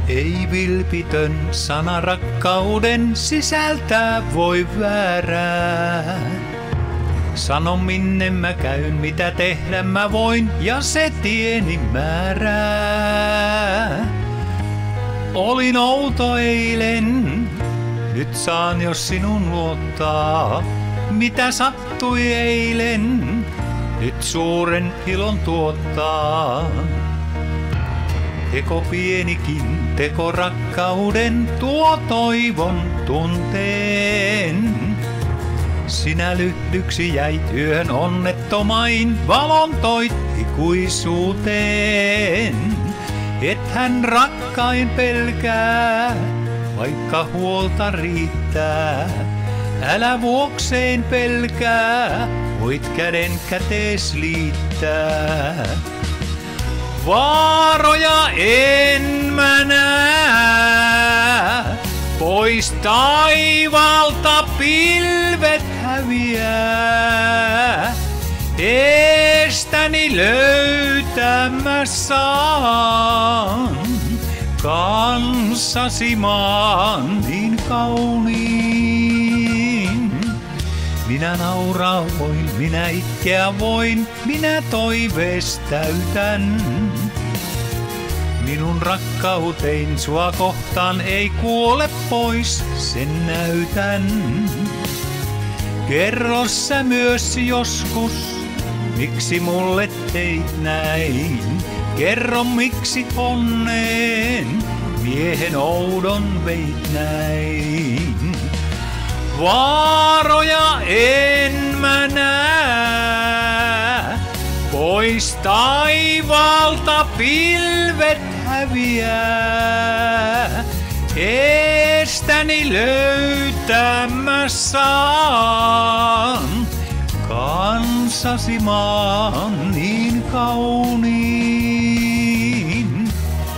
Ei vilpitön sana rakkauden sisältää voi väärää. Sano minne mä käyn, mitä tehdä mä voin, ja se tieni määrää. Olin outo eilen, nyt saan jos sinun luottaa. Mitä sattui eilen, nyt suuren ilon tuottaa. Teko pienikin, teko rakkauden, tuo toivon tunteen. Sinä lyhdyksi jäit yön onnettomain, valon toit ikuisuuteen. Et hän rakkain pelkää, vaikka huolta riittää. Älä vuokseen pelkää, voit käden kätees liittää. Vaaroja en mä näe, pois taivaalta pilvet häviää. Eestäni löytää mä saan, kanssasi maan niin kauniin. Minä nauraa voin, minä itkeä voin, minä toivees täytän. Minun rakkautein sua kohtaan ei kuole pois, sen näytän. Kerro sä myös joskus, miksi mulle teit näin. Kerro miksi onneen miehen oudon veit näin. Vaaroja en mä näe, pois taivaalta pilvet häviää. Eestäni löytää mä saan, kanssasi maan niin kauniin.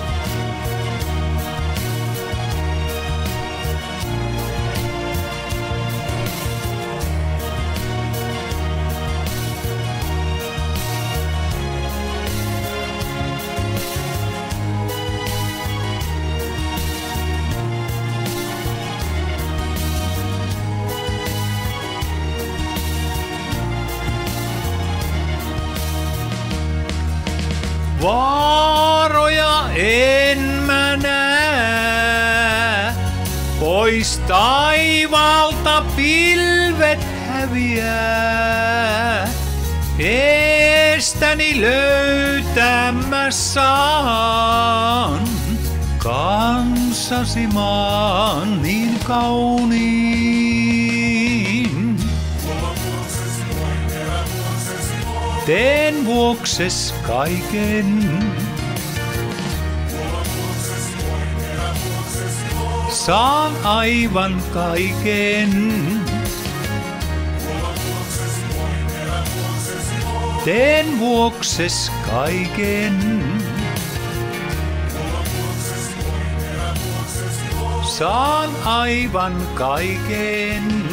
Vaaroja en mä näe, pois taivaalta pilvet häviää. Eestäni löytää mä saan, kanssasi maan niin kauniin. Teen vuokses kaiken, saan aivan kaiken. Teen vuokses kaiken, saan aivan kaiken.